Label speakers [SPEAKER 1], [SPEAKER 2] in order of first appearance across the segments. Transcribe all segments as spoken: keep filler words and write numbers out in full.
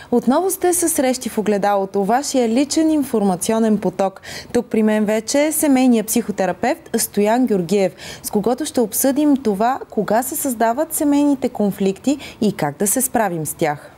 [SPEAKER 1] Отново сте със Срещи в огледалото, вашия личен информационен поток. Тук при мен вече е семейният психотерапевт Стоян Георгиев, с когото ще обсъдим това, кога се създават семейните конфликти и как да се справим с тях.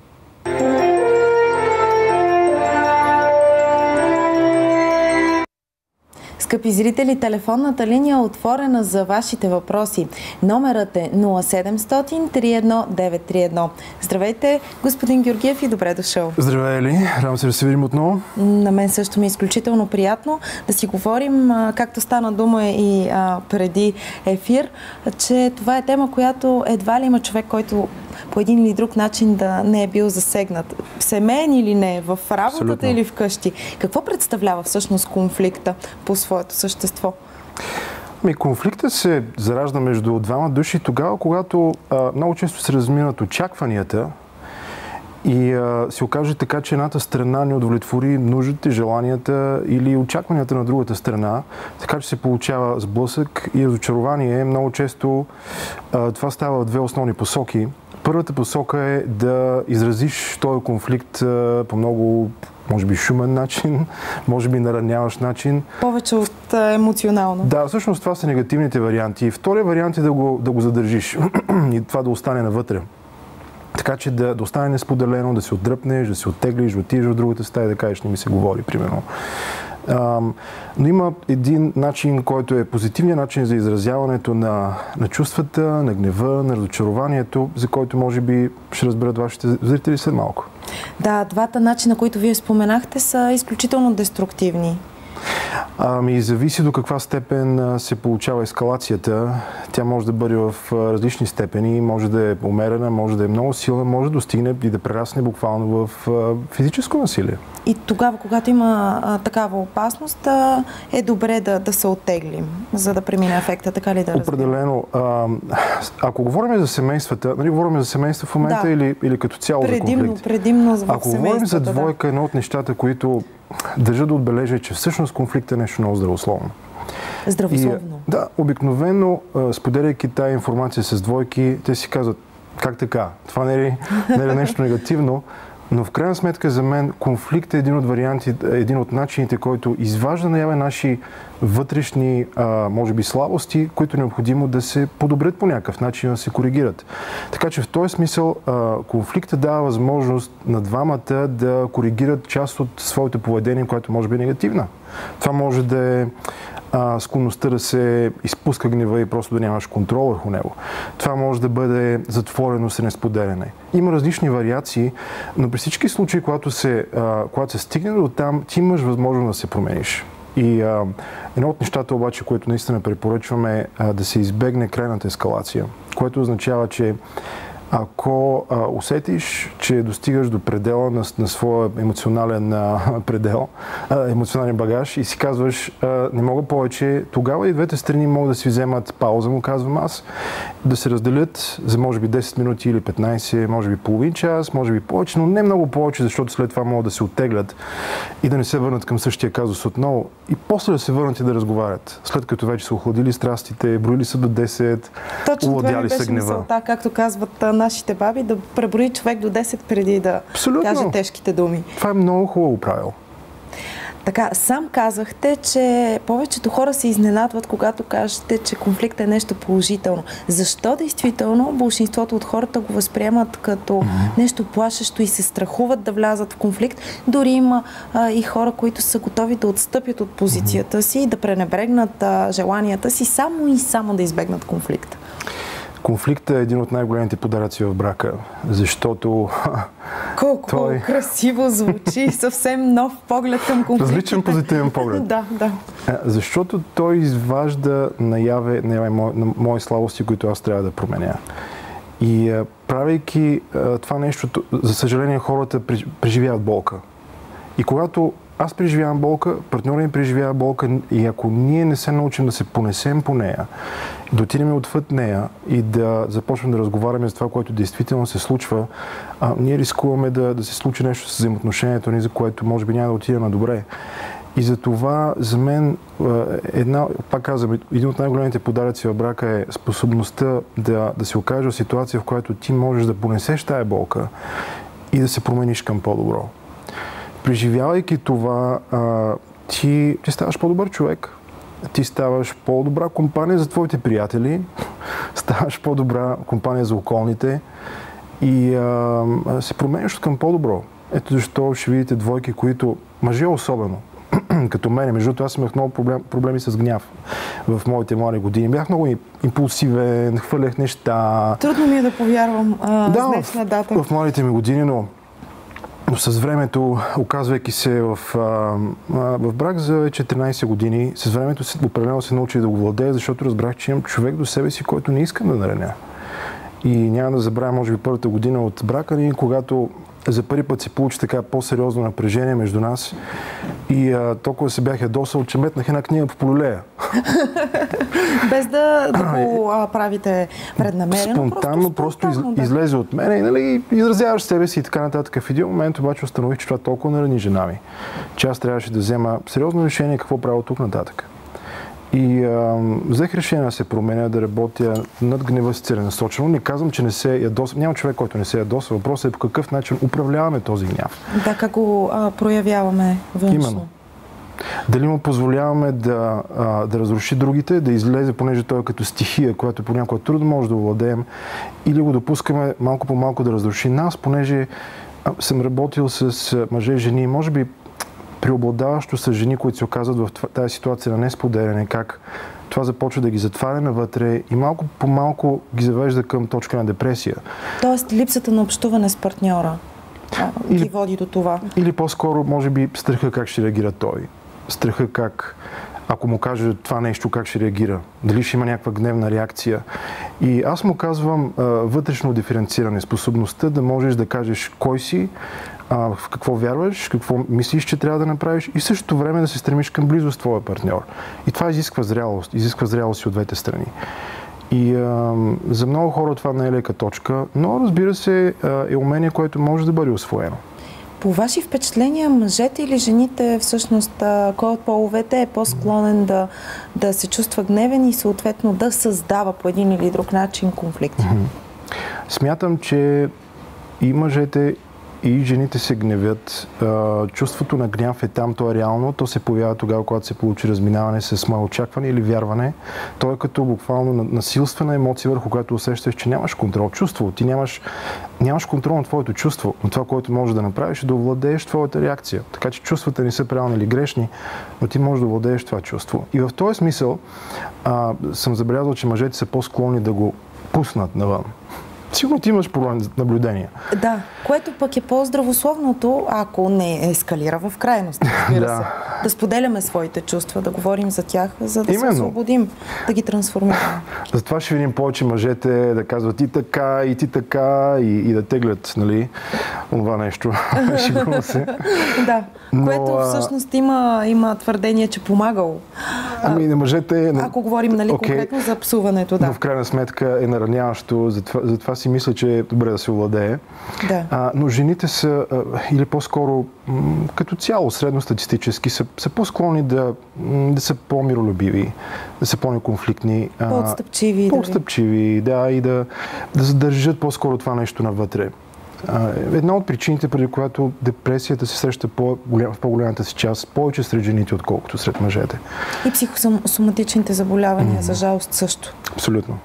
[SPEAKER 1] Скъпи зрители, телефонната линия е отворена за вашите въпроси. Номерът е нула седемстотин три едно девет три едно. Здравейте, господин Георгиев, и добре дошъл.
[SPEAKER 2] Здравей, Ели. Радвам се да се видим отново.
[SPEAKER 1] На мен също ми е изключително приятно да си говорим, както стана дума и а, преди ефир, че това е тема, която едва ли има човек, който по един или друг начин да не е бил засегнат. Семейен или не, в работата Абсолютно. Или вкъщи. Какво представлява всъщност конфликта по своето същество?
[SPEAKER 2] Ми, конфликта се заражда между двама души тогава, когато а, много често се разминат очакванията и а, се окаже така, че едната страна не удовлетвори нуждите, желанията или очакванията на другата страна, така че се получава сблъсък и разочарование. Много често а, това става в две основни посоки. Първата посока е да изразиш този конфликт а, по много, може би, шумен начин, може би нараняващ начин.
[SPEAKER 1] Повече от а, емоционално.
[SPEAKER 2] Да, всъщност това са негативните варианти. Втория вариант е да го, да го задържиш и това да остане навътре. Така че да, да остане несподелено, да се отдръпнеш, да се оттеглиш, да отидеш в другата стая, да кажеш, не ми се говори, примерно. А, но има един начин, който е позитивният начин за изразяването на, на чувствата, на гнева, на разочарованието, за който може би ще разберат вашите зрители след малко.
[SPEAKER 1] Да, двата начина, които вие споменахте, са изключително деструктивни.
[SPEAKER 2] Ами, зависи до каква степен се получава ескалацията. Тя може да бъде в различни степени, може да е умерена, може да е много силна, може да достигне и да прерасне буквално в физическо насилие. И
[SPEAKER 1] тогава, когато има а, такава опасност, а, е добре да, да се оттеглим, за да премине ефекта, така ли да разбирам?
[SPEAKER 2] Определено. А, ако говорим за семействата, нали говорим за семейства в момента, да, или, или като цяло
[SPEAKER 1] предимно,
[SPEAKER 2] за конфликт?
[SPEAKER 1] Предимно в
[SPEAKER 2] Ако говорим за двойка, да, едно от нещата, които държа да отбележа, че всъщност конфликт е нещо много здравословно.
[SPEAKER 1] Здравословно?
[SPEAKER 2] И, да, обикновено, споделяйки тая информация с двойки, те си казват, как така? Това не е, не е нещо негативно, но в крайна сметка за мен конфликт е един от вариантите, един от начините, който изважда наяве наши вътрешни, а, може би, слабости, които е необходимо да се подобрят по някакъв начин, да се коригират. Така че в този смисъл а, конфликта дава възможност на двамата да коригират част от своето поведение, което може би е негативна. Това може да е а, склонността да се изпуска гнева и просто да нямаш контрол върху него. Това може да бъде затвореност и несподеляне. Има различни вариации, но при всички случаи, когато се, а, когато се стигне до там, ти имаш възможност да се промениш. И а, едно от нещата обаче, което наистина препоръчваме, е да се избегне крайната ескалация, което означава, че ако а, усетиш, че достигаш до предела на, на своя емоционален а, предел, а, емоционален багаж и си казваш, а, не мога повече, тогава и двете страни могат да си вземат пауза, му казвам аз, да се разделят за може би десет минути или петнайсет, може би половин час, може би повече, но не много повече, защото след това могат да се оттеглят и да не се върнат към същия казус отново. И после да се върнат и да разговарят. След като вече са охладили страстите, броили са до десет, овладяли са гнева.
[SPEAKER 1] Мисълта, както казват нашите баби, да преброи човек до десет преди да Абсолютно. Каже тежките думи.
[SPEAKER 2] Това е много хубаво правило.
[SPEAKER 1] Така, сам казахте, че повечето хора се изненадват, когато кажете, че конфликт е нещо положително. Защо действително большинството от хората го възприемат като mm-hmm. нещо плашещо и се страхуват да влязат в конфликт? Дори има а, и хора, които са готови да отстъпят от позицията mm-hmm. си и да пренебрегнат а, желанията си, само и само да избегнат конфликта.
[SPEAKER 2] Конфликтът е един от най-големите подаръци в брака, защото...
[SPEAKER 1] Колко той... красиво звучи, съвсем нов поглед към конфликта.
[SPEAKER 2] Различен позитивен поглед.
[SPEAKER 1] Да, да.
[SPEAKER 2] Защото той изважда наяве, наяве мои, мои слабости, които аз трябва да променя. И правейки това нещо, за съжаление хората преживяват болка. И когато аз преживявам болка, партньорът ми преживява болка и ако ние не се научим да се понесем по нея, да отидем отвъд нея и да започнем да разговаряме за това, което действително се случва, а, ние рискуваме да, да се случи нещо с взаимоотношението ни, за което може би няма да отиде на добре. И за това за мен една, пак казвам, един от най-големите подаръци в брака е способността да, да се окаже в ситуация, в която ти можеш да понесеш тая болка и да се промениш към по-добро. Преживявайки това, а, ти, ти ставаш по-добър човек, ти ставаш по-добра компания за твоите приятели, ставаш по-добра компания за околните и а, се променяш към по-добро. Ето защо ще видите двойки, които, мъже особено, като мене, между това аз имах много проблем, проблеми с гняв в моите млади години. Бях много импулсивен, хвърлях неща.
[SPEAKER 1] Трудно ми е да повярвам а,
[SPEAKER 2] да,
[SPEAKER 1] с днешна дата.
[SPEAKER 2] В, в младите ми години, но, но с времето, оказвайки се в, а, в брак за четиринайсет години, с времето определено се научих да го владея, защото разбрах, че имам човек до себе си, който не искам да нараня. И няма да забравя, може би, първата година от брака ни, когато за първи път се получи така по-сериозно напрежение между нас и а, толкова се бях ядосал, че метнах една книга по полюлея.
[SPEAKER 1] Без да, да го а, правите преднамерено?
[SPEAKER 2] Спонтанно, просто, просто из, да. излезе от мен и нали, изразяваш себе си и така нататък. В един момент обаче установих, че това толкова нарани жена ми, че аз трябваше да взема сериозно решение какво правя от тук нататък. И а, взех решение да се променя, да работя над гнева си целенасочено. Не казвам, че не се ядосва. Няма човек, който не се ядосва. Въпросът е по какъв начин управляваме този гняв.
[SPEAKER 1] Да, как го а, проявяваме външно.
[SPEAKER 2] Именно. Дали му позволяваме да, а, да разруши другите, да излезе, понеже той е като стихия, която понякога трудно може да овладеем, или го допускаме малко по малко да разруши нас, понеже а, съм работил с мъже и жени, може би преобладаващо са жени, които се оказват в тази ситуация на несподеляне, как това започва да ги затваря навътре и малко по малко ги завежда към точка на депресия.
[SPEAKER 1] Тоест липсата на общуване с партньора а,
[SPEAKER 2] или,
[SPEAKER 1] ги води до това.
[SPEAKER 2] Или по-скоро, може би, страха как ще реагира той. Страха как, ако му каже това нещо, как ще реагира. Дали ще има някаква гневна реакция. И аз му казвам а, вътрешно диференциране, способността да можеш да кажеш кой си, в какво вярваш, какво мислиш, че трябва да направиш и в същото време да се стремиш към близост с твоя партньор. И това изисква зрялост, изисква зрялост и от двете страни. И а, за много хора това не е лека точка, но разбира се е умение, което може да бъде усвоено.
[SPEAKER 1] По ваши впечатления, мъжете или жените, всъщност, кой от половете е по-склонен да, да се чувства гневен и съответно да създава по един или друг начин конфликти?
[SPEAKER 2] Смятам, че и мъжете, и жените се гневят. Чувството на гняв е там, то е реално. То се появява тогава, когато се получи разминаване с мое очакване или вярване. То е като буквално насилствена емоция, върху която усещаш, че нямаш контрол. Чувство. Ти нямаш, нямаш контрол на твоето чувство. Но това, което можеш да направиш, е да овладееш твоята реакция. Така че чувствата не са правилни или грешни, но ти можеш да овладееш това чувство. И в този смисъл а, съм забелязал, че мъжете са по-склонни да го пуснат навън. Сигурно ти имаш проблем за наблюдение.
[SPEAKER 1] Да, което пък е по-здравословното, ако не ескалира в крайност, разбира
[SPEAKER 2] да.
[SPEAKER 1] се. Да споделяме своите чувства, да говорим за тях, за да
[SPEAKER 2] Именно.
[SPEAKER 1] се освободим, да ги трансформираме.
[SPEAKER 2] Затова ще видим повече мъжете да казват и така, и ти така, и, и да теглят, нали, това нещо. Шегувам се.
[SPEAKER 1] Да,
[SPEAKER 2] но,
[SPEAKER 1] което всъщност има, има твърдение, че помагало.
[SPEAKER 2] Ами на мъжете...
[SPEAKER 1] Ако говорим, нали, okay, конкретно за псуването, да.
[SPEAKER 2] Но в крайна сметка е нараняващо, затова, затова си мисля, че е добре да се овладее.
[SPEAKER 1] Да.
[SPEAKER 2] А, но жените са, а, или по-скоро м, като цяло, средностатистически, са, са по-склонни да, м, да са по-миролюбиви, да са по-неконфликтни.
[SPEAKER 1] По-отстъпчиви.
[SPEAKER 2] По-отстъпчиви, да, и да, да задържат по-скоро това нещо навътре. А, една от причините, преди която депресията се среща по-голям, в по-голямата си част, повече сред жените, отколкото сред мъжете.
[SPEAKER 1] И психосоматичните заболявания, mm-hmm. за жалост също.
[SPEAKER 2] Абсолютно.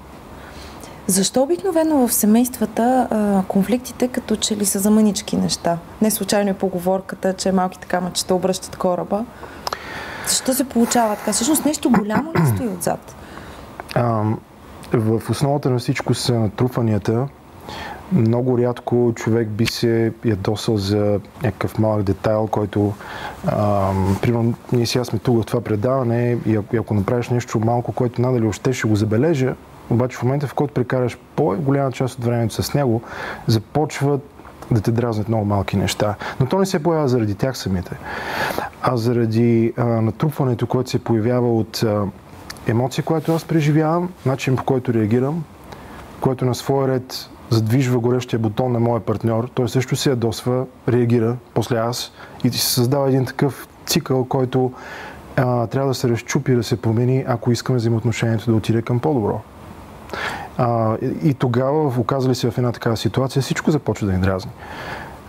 [SPEAKER 1] Защо обикновено в семействата а, конфликтите като че ли са за мънички неща? Не случайно е поговорката, че малките камъчета обръщат кораба. Защо се получава така? Всъщност нещо голямо ли стои отзад?
[SPEAKER 2] А, в основата на всичко са натрупванията. Много рядко човек би се ядосал за някакъв малък детайл, който, а, примерно, ние сега сме тук в това предаване и ако, и ако направиш нещо малко, което надали още ще го забележа, обаче в момента, в който прекараш по-голяма част от времето с него, започват да те дразнят много малки неща. Но то не се появява заради тях самите, а заради а, натрупването, което се появява от а, емоция, която аз преживявам, начин по който реагирам, който на своя ред задвижва горещия бутон на моя партньор, той също се ядосва, реагира, после аз и се създава един такъв цикъл, който а, трябва да се разчупи, да се промени, ако искаме взаимоотношението да отиде към по-добро. А, и, и тогава, оказали се в една такава ситуация, всичко започва да ни дразни.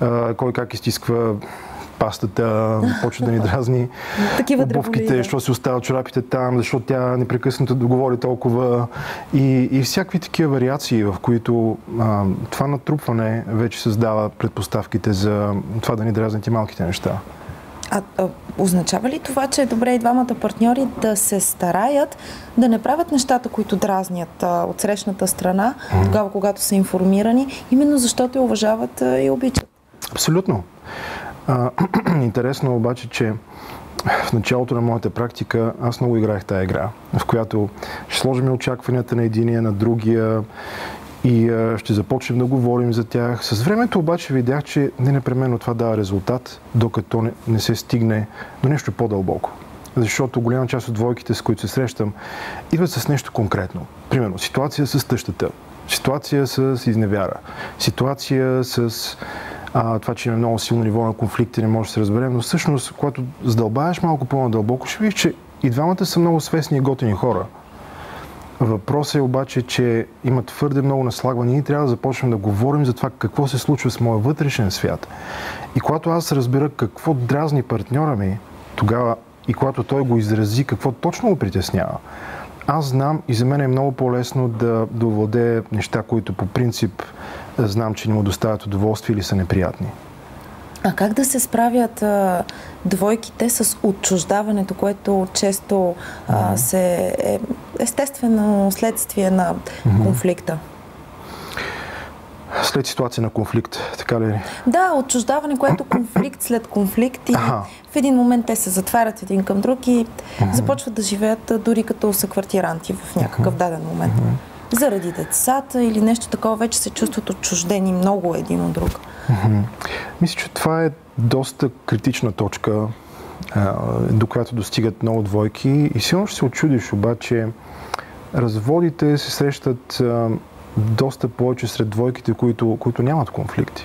[SPEAKER 2] а, кой как изтисква пастата, почва да ни дразни обувките, защо си оставят чорапите там, защо тя непрекъснато да говори толкова и, и всякакви такива вариации, в които а, това натрупване вече създава предпоставките за това да ни дразнят и малките неща.
[SPEAKER 1] А, а означава ли това, че е добре и двамата партньори да се стараят да не правят нещата, които дразнят а, от срещната страна, mm. тогава, когато са информирани, именно защото я уважават а, и обичат?
[SPEAKER 2] Абсолютно. А, интересно обаче, че в началото на моята практика аз много играех тая игра, в която ще сложим очакванията на единия, на другия и а, ще започнем да говорим за тях. С времето обаче видях, че не непременно това дава резултат, докато не, не се стигне до нещо по-дълбоко. Защото голяма част от двойките, с които се срещам, идват с нещо конкретно. Примерно, ситуация с тъщата, ситуация с изневяра, ситуация с а, това, че има много силно ниво на конфликт и не може да се разберем, но всъщност, когато задълбаеш малко по-надълбоко, ще видиш, че и двамата са много свестни и готини хора. Въпросът е обаче, че има твърде много наслагване и ние трябва да започнем да говорим за това какво се случва с моя вътрешен свят. И когато аз разбера какво дразни партньора ми, тогава и когато той го изрази, какво точно го притеснява, аз знам и за мен е много по-лесно да, да овладея неща, които по принцип знам, че не му доставят удоволствие или са неприятни.
[SPEAKER 1] А как да се справят а, двойките с отчуждаването, което често а, се е естествено следствие на mm-hmm. конфликта?
[SPEAKER 2] След ситуация на конфликт, така ли?
[SPEAKER 1] Да, отчуждаване, което конфликт след конфликт и ага. в един момент те се затварят един към друг и mm-hmm. започват да живеят дори като съквартиранти в някакъв mm-hmm. даден момент. Mm-hmm. Заради децата или нещо такова вече се чувстват отчуждени много един от друг.
[SPEAKER 2] Mm-hmm. Мисля, че това е доста критична точка, до която достигат много двойки и силно ще се очудиш, обаче разводите се срещат доста повече сред двойките, които, които нямат конфликти.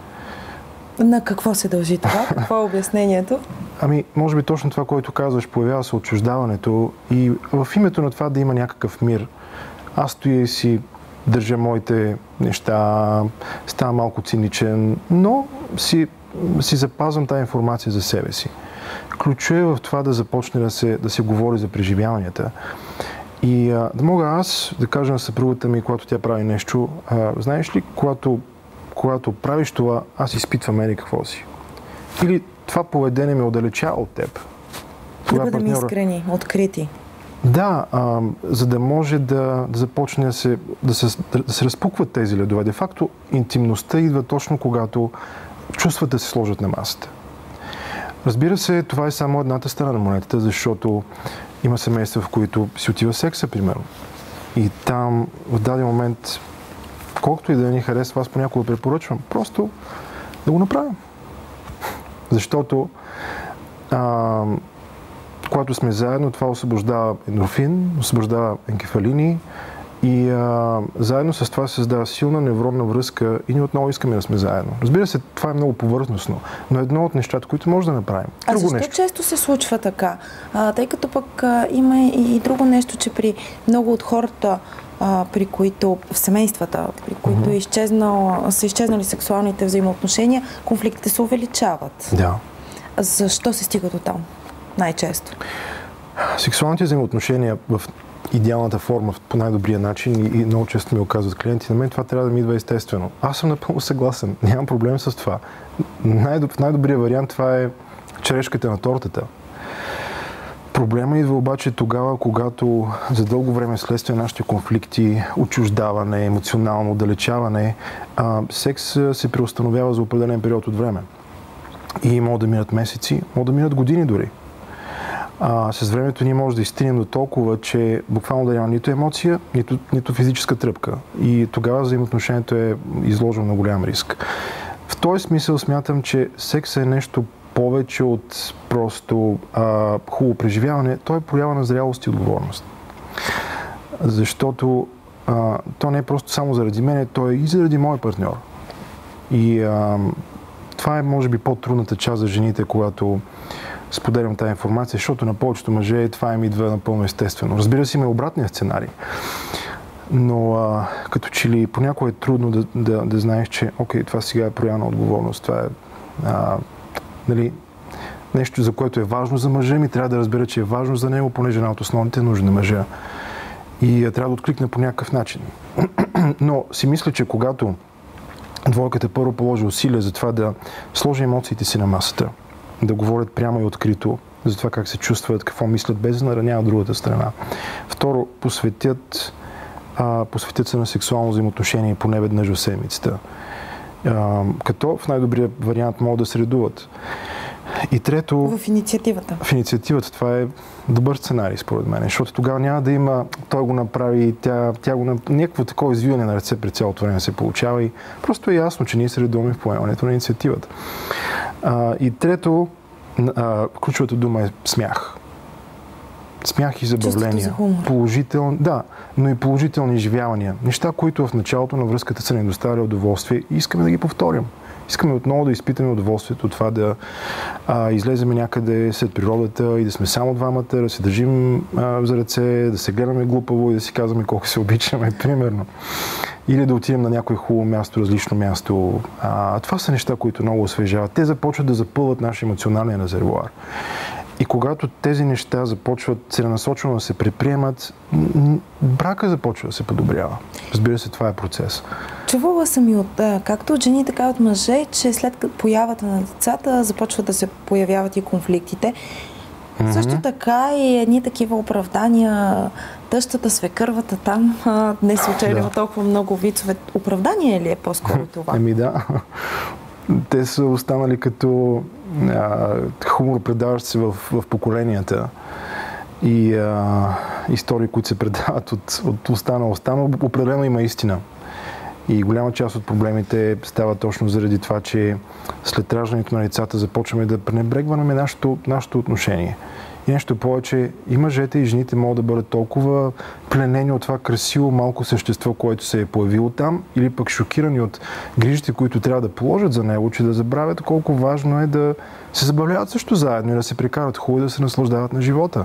[SPEAKER 1] На какво се дължи това? Какво е обяснението?
[SPEAKER 2] Ами, може би точно това, което казваш, появява се отчуждаването и в името на това да има някакъв мир. Аз стоя и си държа моите неща, ставам малко циничен, но си, си запазвам тази информация за себе си. Ключът е в това да започне да се, да се говори за преживяванията. И а, да мога аз да кажа на съпругата ми, когато тя прави нещо, а, знаеш ли, когато, когато правиш това, аз изпитвам еди какво си. Или това поведение ме отдалечава от теб.
[SPEAKER 1] Да бъдем партньора... искрени, открити.
[SPEAKER 2] Да, а, за да може да, да започне да се, да, се, да се разпукват тези ледове. Де факто, интимността идва точно когато чувствата се сложат на масата. Разбира се, това е само едната страна на монетата, защото има семейства, в които си отива секса, примерно. И там, в даден момент, колкото и да ни харесва, аз понякога препоръчвам, просто да го направим. Защото а, когато сме заедно, това освобождава ендорфин, освобождава енкефалини и а, заедно с това се създава силна невронна връзка и ние отново искаме да сме заедно. Разбира се, това е много повърхностно, но едно от нещата, които може да направим.
[SPEAKER 1] А защо нещо. Често се случва така? А, тъй като пък а, има и, и друго нещо, че при много от хората, а, при които в семействата, при които mm-hmm. е изчезнал, са изчезнали сексуалните взаимоотношения, конфликтите се увеличават.
[SPEAKER 2] Да.
[SPEAKER 1] Защо се стига до там? Най-често.
[SPEAKER 2] Сексуалните взаимоотношения в идеалната форма, по най-добрия начин и, и много често ми оказват клиенти, на мен това трябва да ми идва естествено. Аз съм напълно съгласен, нямам проблем с това. Най-доб, в най-добрия вариант това е черешката на тортата. Проблема идва обаче тогава, когато за дълго време следствие нашите конфликти, отчуждаване, емоционално отдалечаване, а, секс се преустановява за определен период от време. И могат да минат месеци, могат да минат години дори. А, с времето ние може да изстигнем до толкова, че буквално да няма нито емоция, нито, нито физическа тръпка. И тогава взаимоотношението е изложено на голям риск. В този смисъл смятам, че секса е нещо повече от просто а, хубаво преживяване. Той е проява на зрялост и отговорност. Защото а, то не е просто само заради мен, то е и заради моя партньор. И а, това е може би по-трудната част за жените, когато споделям тази информация, защото на повечето мъже това им идва напълно естествено. Разбира се, има обратния сценарий. Но а, като че ли понякога е трудно да, да, да знаеш, че окей, това сега е проява на отговорност, това е а, нали, нещо, за което е важно за мъжа ми, трябва да разбера, че е важно за него, понеже една от основните нужди на мъжа. И а, трябва да откликне по някакъв начин. Но си мисля, че когато двойката първо положи усилия за това да сложи емоциите си на масата, да говорят прямо и открито за това как се чувстват, какво мислят, без да нараняват другата страна. Второ, посветят, а, посветят се на сексуално взаимоотношение поне веднъж в седмицата. А, като в най-добрия вариант могат да се редуват. И трето...
[SPEAKER 1] В инициативата.
[SPEAKER 2] В инициативата. Това е добър сценарий, според мен. Защото тогава няма да има той го направи, тя, тя го направи. Някакво такова извиване на ръце пред цялото време се получава и просто е ясно, че ние се редуваме в поемането на инициативата. А, и трето, а, ключовата дума е смях. Смях и забавления. Положителни, да, но и положителни изживявания. Неща, които в началото на връзката са ни доставили удоволствие и искаме да ги повторим. Искаме отново да изпитаме удоволствието от това да а, излеземе някъде след природата и да сме само двамата, да се държим а, за ръце, да се гледаме глупаво и да си казваме колко се обичаме, примерно. Или да отидем на някое хубаво място, различно място. А, това са неща, които много освежават. Те започват да запълват наш емоционален резервоар. И когато тези неща започват целенасочено да се предприемат, брака започва да се подобрява. Разбира се, това е процес.
[SPEAKER 1] Чувала съм и от, както от жени, така и от мъже, че след появата на децата започват да се появяват и конфликтите. Mm-hmm. Също така и едни такива оправдания, тъщата, свекървата там, не се учели да. Толкова много вицове. Оправдание ли е по-скоро това?
[SPEAKER 2] Еми да. Те са останали като а, хумор, предаващ се в, в поколенията и а, истории, които се предават от, от уста на уста, но определено има истина. И голяма част от проблемите стават точно заради това, че след раждането на децата започваме да пренебрегваме нашето, нашето отношение. И нещо повече, и мъжете, и жените могат да бъдат толкова пленени от това красиво малко същество, което се е появило там, или пък шокирани от грижите, които трябва да положат за него, че да забравят колко важно е да се забавляват също заедно и да се прекарат хубаво и да се наслаждават на живота.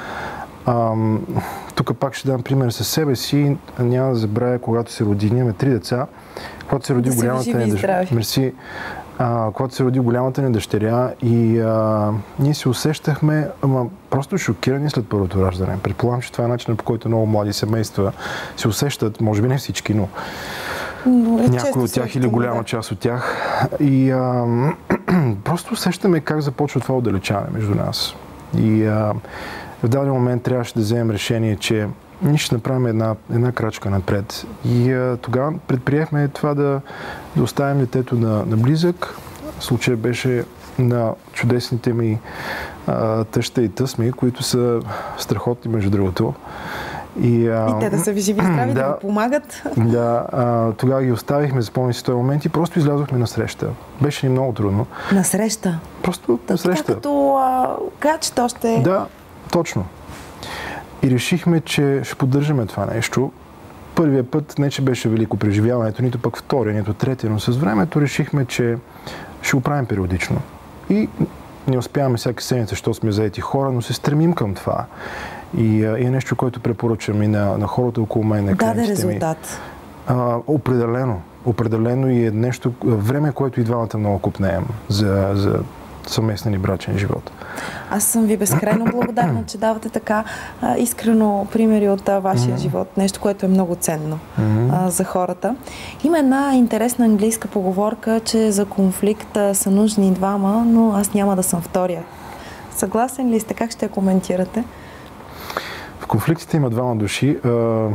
[SPEAKER 2] Ам, тук пак ще дам пример със себе си. Няма да забравя, когато се роди, ние имаме три деца, когато се роди
[SPEAKER 1] да
[SPEAKER 2] голямата ни дъщеря. Мерси. А, когато се роди голямата ни дъщеря и а, ние се усещахме, ама просто шокирани след първото раждане. Предполагам, че това е начинът, по който много млади семейства се усещат, може би не всички, но, но е някои от тях или голяма да. Част от тях. И а, просто усещаме как започва това отдалечаване между нас. И а, в даден момент трябваше да вземем решение, че ние ще направим една, една крачка напред. И а, тогава предприехме това да, да оставим детето на, на близък. Случай беше на чудесните ми а, тъща и тъсми, които са страхотни, между другото.
[SPEAKER 1] И, а, и те да са ви живи здрави, да, да ви помагат.
[SPEAKER 2] Да, а, тогава ги оставихме, запомни си този момент и просто излязохме на среща. Беше ни много трудно.
[SPEAKER 1] На среща?
[SPEAKER 2] Просто на среща.
[SPEAKER 1] Така като качет още...
[SPEAKER 2] Да, точно. И решихме, че ще поддържаме това нещо. Първият път не, че беше велико преживяването, нито пък втория, нито третия, но с времето решихме, че ще го правим периодично. И не успяваме всяка седмица, защото сме заети хора, но се стремим към това. И, и е нещо, което препоръчвам и на, на хората около мен, на клиентите ми.
[SPEAKER 1] Даде резултат.
[SPEAKER 2] А, определено. Определено и е нещо, време, което и двамата много купнеем за, за съвместен ни брачен живот.
[SPEAKER 1] Аз съм ви безкрайно благодарна, че давате така а, искрено примери от а, вашия mm-hmm. живот. Нещо, което е много ценно mm-hmm. а, за хората. Има една интересна английска поговорка, че за конфликта са нужни двама, но аз няма да съм втория. Съгласен ли сте? Как ще я коментирате?
[SPEAKER 2] В конфликтите има двама души, а,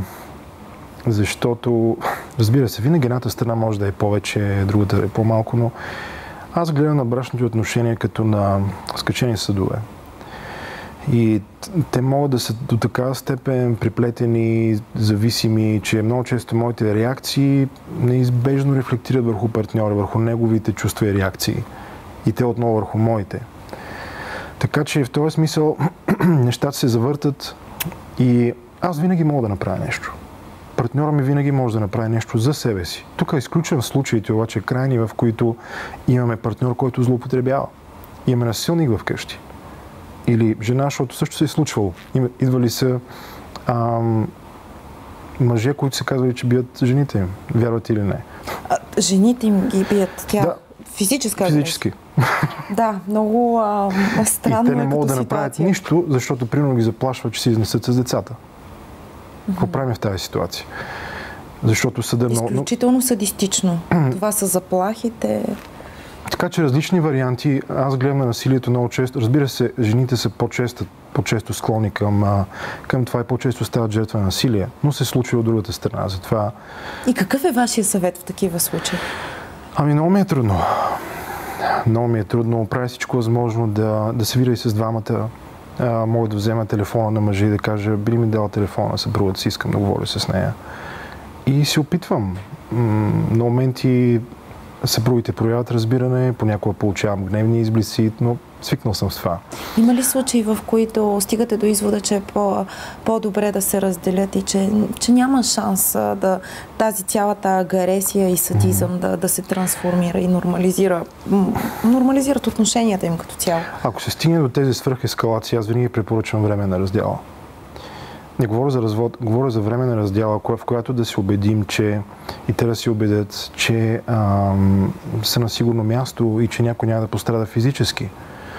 [SPEAKER 2] защото, разбира се, винаги едната страна може да е повече, другата е по-малко, но аз гледам на брачните отношения като на скачени съдове. И те могат да са до такава степен приплетени, зависими, че много често моите реакции неизбежно рефлектират върху партньора, върху неговите чувства и реакции. И те отново върху моите. Така че в този смисъл нещата се завъртат и аз винаги мога да направя нещо. Партньора ми винаги може да направи нещо за себе си. Тук изключвам случаите, обаче крайни, в които имаме партньор, който злоупотребява. Имаме насилник вкъщи. Или жена, защото също се е случвало. Идвали са ам, мъже, които са казвали, че бият жените им. Вярват или не?
[SPEAKER 1] А, жените им ги бият. Тя
[SPEAKER 2] Да.
[SPEAKER 1] Физическа
[SPEAKER 2] Физически.
[SPEAKER 1] Да, много а, странно.
[SPEAKER 2] И те не
[SPEAKER 1] е
[SPEAKER 2] могат
[SPEAKER 1] като
[SPEAKER 2] да направят
[SPEAKER 1] ситуация.
[SPEAKER 2] нищо, защото примерно ги заплашват, че се изнесат с децата. Какво mm-hmm. правим в тази ситуация? Защото съда много...
[SPEAKER 1] Изключително садистично. Това са заплахите.
[SPEAKER 2] Така че различни варианти. Аз гледам на насилието много често. Разбира се, жените са по-често, по-често склонни към, а, към това и по-често стават жертва на насилие, но се случва от другата страна. Затова...
[SPEAKER 1] И какъв е вашия съвет в такива случаи?
[SPEAKER 2] Ами много ми е трудно. Много ми е трудно. Правя всичко възможно да, да се видя и с двамата. А, мога да взема телефона на мъжа и да кажа, би ли ми дала телефона на съпругата си, искам да говоря с нея. И се опитвам. М- на моменти съпругите проявяват разбиране, понякога получавам гневни изблици, но свикнал съм с това.
[SPEAKER 1] Има ли случаи, в които стигате до извода, че е по, по-добре да се разделят и че, че няма шанс да тази цялата агресия и садизъм mm-hmm. да, да се трансформира и нормализира, нормализират отношенията им като цяло?
[SPEAKER 2] Ако се стигне до тези свръхескалации, аз винаги препоръчвам време на раздяла. Не говоря за развод, говоря за време на раздяла, в която да се убедим, че и те да се убедят, че ам, са на сигурно място и че някой няма да пострада физически.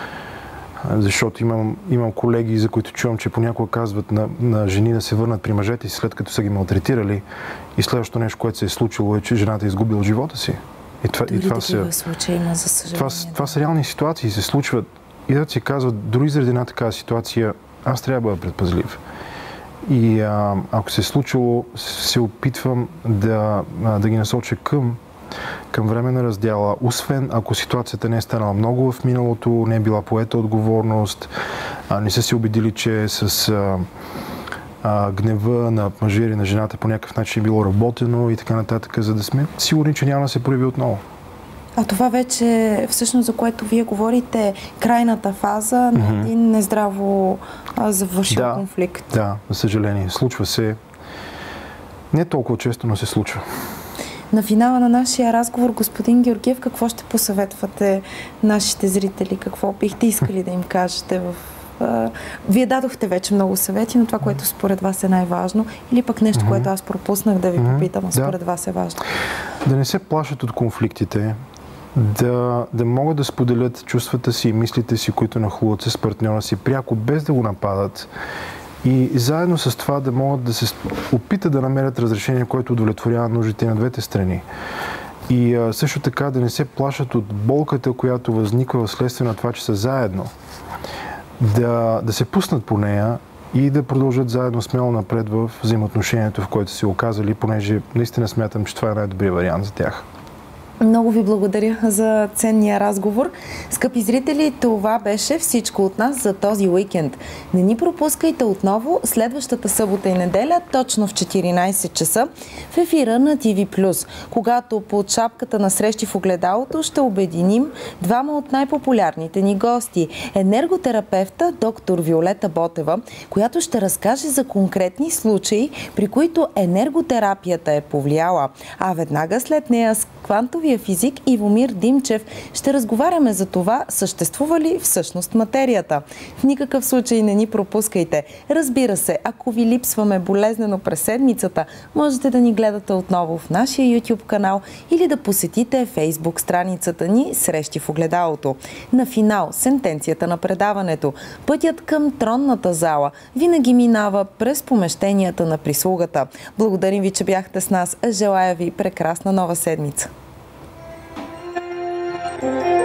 [SPEAKER 2] Защото имам, имам колеги, за които чувам, че понякога казват на, на жени да се върнат при мъжете си, след като са ги малтретирали, и следващото нещо, което се е случило, е, че жената е изгубила живота си. И това,
[SPEAKER 1] дори
[SPEAKER 2] и това
[SPEAKER 1] такива
[SPEAKER 2] са,
[SPEAKER 1] случаи има, за съжаление.
[SPEAKER 2] Това, това са реални ситуации, се случват. И да си казват, дори заради една такава ситуация, аз трябва да бъда предпазлив. И а, ако се е случило, се опитвам да, да ги насоча към, към време на раздяла, освен ако ситуацията не е станала много в миналото, не е била поета отговорност, а, не са се убедили, че с а, а, гнева на мъжа или на жената по някакъв начин е било работено и така нататък, за да сме сигурни, че няма да се прояви отново.
[SPEAKER 1] А това вече, всъщност, за което вие говорите, крайната фаза на mm-hmm. един нездраво а, завършил
[SPEAKER 2] да,
[SPEAKER 1] конфликт.
[SPEAKER 2] Да, за съжаление. Случва се. Не толкова често, но се случва.
[SPEAKER 1] На финала на нашия разговор, господин Георгиев, какво ще посъветвате нашите зрители? Какво бихте искали да им кажете в... А, вие дадохте вече много съвети, но това, което според вас е най-важно, или пък нещо, mm-hmm. което аз пропуснах да ви попитам, а според да. вас е важно? Да
[SPEAKER 2] не се плашат от конфликтите, да, да могат да споделят чувствата си и мислите си, които нахлуват с партньора си пряко, без да го нападат. И заедно с това да могат да се опитат да намерят разрешение, което удовлетворява нуждите на двете страни. И а, също така да не се плашат от болката, която възниква вследствие на това, че са заедно. Да, да се пуснат по нея и да продължат заедно смело напред в взаимоотношението, в което се оказали, понеже наистина смятам, че това е най-добрият вариант за тях.
[SPEAKER 1] Много ви благодаря за ценния разговор. Скъпи зрители, това беше всичко от нас за този уикенд. Не ни пропускайте отново следващата събота и неделя, точно в четиринайсет часа, в ефира на Ти Ви Плюс, когато под шапката на Срещи в огледалото ще обединим двама от най-популярните ни гости. Енерготерапевта доктор Виолета Ботева, която ще разкаже за конкретни случаи, при които енерготерапията е повлияла. А веднага след нея с квантовия физик Ивомир Димчев ще разговаряме за това, съществува ли всъщност материята. В никакъв случай не ни пропускайте. Разбира се, ако ви липсваме болезнено през седмицата, можете да ни гледате отново в нашия YouTube канал или да посетите Facebook страницата ни Срещи в огледалото. На финал, сентенцията на предаването. Пътят към тронната зала винаги минава през помещенията на прислугата. Благодарим ви, че бяхте с нас. Желая ви прекрасна нова седмица. Thank you.